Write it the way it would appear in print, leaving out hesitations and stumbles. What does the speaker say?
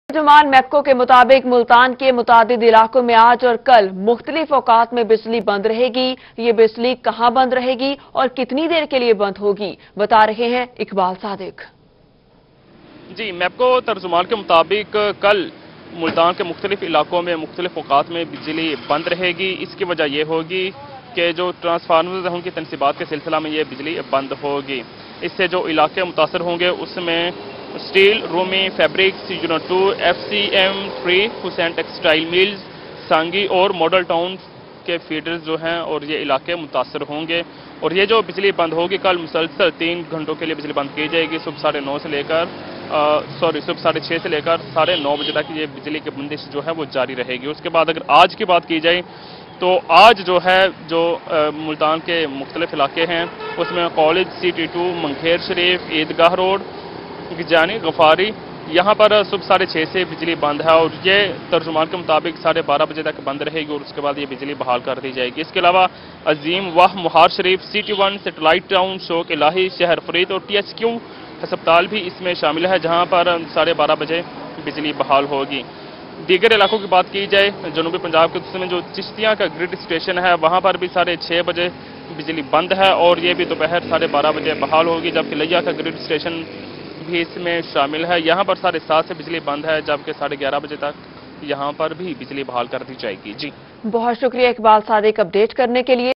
तर्जुमान मैप्को के मुताबिक मुल्तान के मुतादिद इलाकों में आज और कल मुख्तलिफ औकात में बिजली बंद रहेगी। ये बिजली कहां बंद रहेगी और कितनी देर के लिए बंद होगी, बता रहे हैं इकबाल सादिक। जी, मैप्को तर्जुमान के मुताबिक कल मुल्तान के मुख्तलिफ इलाकों में मुख्तलिफ औकात में बिजली बंद रहेगी। इसकी वजह यह होगी कि जो ट्रांसफार्मर हैं उनकी तनसीबात के सिलसिला में ये बिजली बंद होगी। इससे जो इलाके मुतासर होंगे उसमें steel, Romi, fabrics, unit 2, FCM 3, Hussain textile mills, Sangi और मॉडल टाउन के फीडर्स जो हैं और ये इलाके मुतासर होंगे। और ये जो बिजली बंद होगी कल मुसलसल 3 घंटों के लिए बिजली बंद की जाएगी। सुबह 9:30 से लेकर सुबह 6:30 से लेकर 9:30 बजे तक ये बिजली की बंदिश जो है वो जारी रहेगी। उसके बाद अगर आज की बात की जाए तो आज जो है मुल्तान के मुख्तलिफ इलाके हैं उसमें कॉलेज, CT2, मंखेर शरीफ, ईदगाह रोड, जानी गफारी, यहाँ पर सुबह 6:30 से बिजली बंद है और ये तर्जुमान के मुताबिक 12:30 बजे तक बंद रहेगी और उसके बाद ये बिजली बहाल कर दी जाएगी। इसके अलावा अजीम वाह, मुहार शरीफ, CT1, सेटेलाइट टाउन, शोक इलाही, शहर फरीद और THQ अस्पताल भी इसमें शामिल है, जहाँ पर 12:30 बजे बिजली बहाल होगी। दीगर इलाकों की बात की जाए, जनूबी पंजाब के में जो चिश्तियाँ का ग्रिड स्टेशन है वहाँ पर भी 6:30 बजे बिजली बंद है और ये भी दोपहर 12:30 बजे बहाल होगी, जबकि लिया का ग्रिड स्टेशन भी इसमें शामिल है। यहाँ पर 7:30 से बिजली बंद है, जबकि 11:30 बजे तक यहाँ पर भी बिजली बहाल कर दी जाएगी। जी, बहुत शुक्रिया इकबाल सादिक अपडेट करने के लिए।